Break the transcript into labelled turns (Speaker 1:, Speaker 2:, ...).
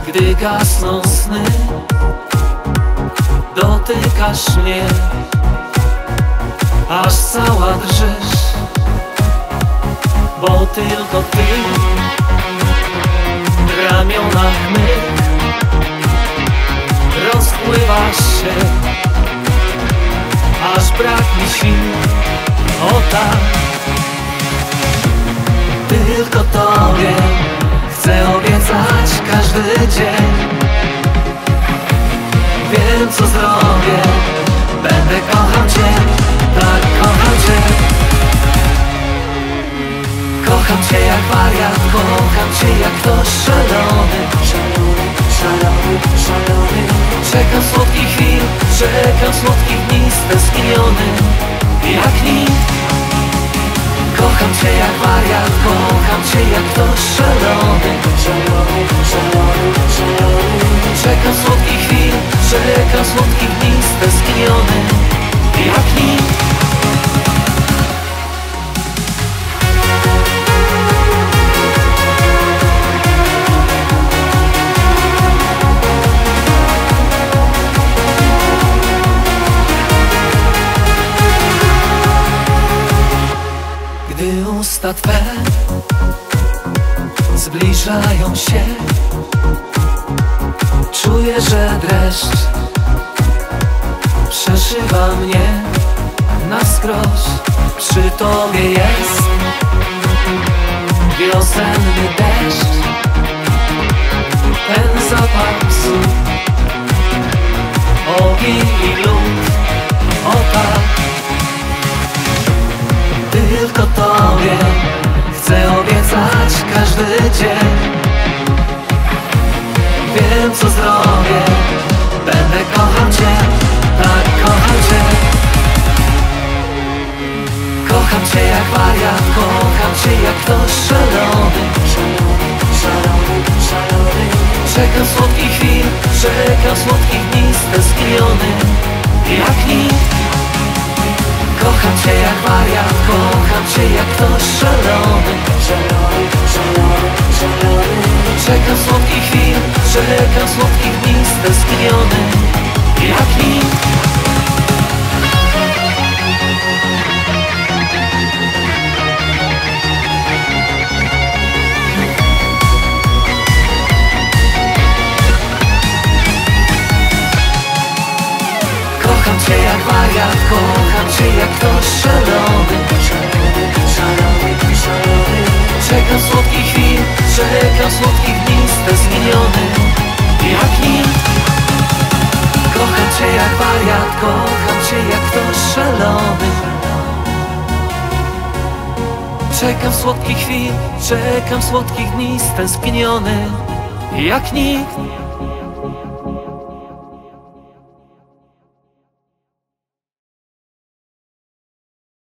Speaker 1: Gdy gasną sny, dotykasz mnie, aż cała drżysz, bo tylko ty w ramionach mych rozpływasz się, aż brak mi sił. O tak, tylko tobie chcę obiecać każdy dzień. Wiem, co zrobię, będę kochał cię, tak kocham cię. Kocham cię jak wariat, kocham cię jak ktoś szalony. Szalony, szalony. Czekam słodkich chwil, czekam słodkich dni stęskniony jak nikt. Kocham cię jak wariat, kocham cię jak ktoś szalony. Szalony, szalony, szalony. Czekam słodkich chwil, czekam słodkich dni stęskniony jak nikt. Gdy usta twe zbliżają się, czuję, że dreszcz przeszywa mnie na skroś. Przy tobie jest wiosenny deszcz, ten zapach psu, ogień i lód. O tak, tylko tobie chcę obiecać każdy dzień. Wiem, co zrobię, będę kochał cię, tak kocham cię. Kocham cię jak wariat, kocham cię jak ktoś szalony. Szalony, szalony. Czekam słodkich chwil, czekam słodkich dni stęskniony jak nikt. Kocham cię jak wariat, kocham cię jak ktoś szalony. Szalony, szalony, szalony. Czekam słodkich chwil, czekam słodkich dni stęskniony jak nikt. Kocham cię jak wariat, kocham cię jak ktoś szalony. Szalony, szalony, szalony. Czekam słodkich chwil, czekam słodkich dni stęskniony jak nikt. Kocham cię jak wariat, kocham cię jak ktoś szalony. Czekam słodkich chwil, czekam słodkich dni stęskniony jak nikt.